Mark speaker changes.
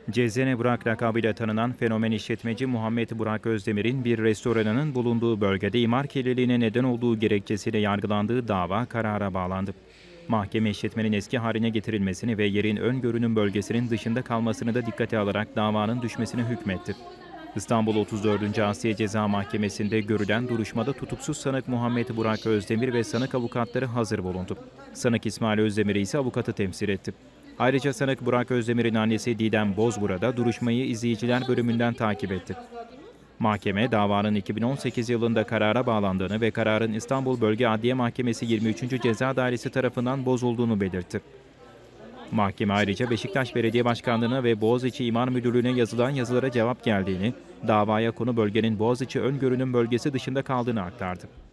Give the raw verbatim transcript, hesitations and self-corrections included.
Speaker 1: Cezene Burak lakabıyla tanınan fenomen işletmeci Muhammed Burak Özdemir'in bir restoranının bulunduğu bölgede imar kirliliğine neden olduğu gerekçesiyle yargılandığı dava karara bağlandı. Mahkeme işletmenin eski haline getirilmesini ve yerin ön görünüm bölgesinin dışında kalmasını da dikkate alarak davanın düşmesine hükmetti. İstanbul otuz dördüncü Asliye Ceza Mahkemesi'nde görülen duruşmada tutuksuz sanık Muhammed Burak Özdemir ve sanık avukatları hazır bulundu. Sanık İsmail Özdemir ise avukatı temsil etti. Ayrıca sanık Burak Özdemir'in annesi Didem Bozbura da duruşmayı izleyiciler bölümünden takip etti. Mahkeme, davanın iki bin on sekiz yılında karara bağlandığını ve kararın İstanbul Bölge Adliye Mahkemesi yirmi üçüncü Ceza Dairesi tarafından bozulduğunu belirtti. Mahkeme ayrıca Beşiktaş Belediye Başkanlığı'na ve Boğaziçi İmar Müdürlüğü'ne yazılan yazılara cevap geldiğini, davaya konu bölgenin Boğaziçi ön görünüm bölgesi dışında kaldığını aktardı.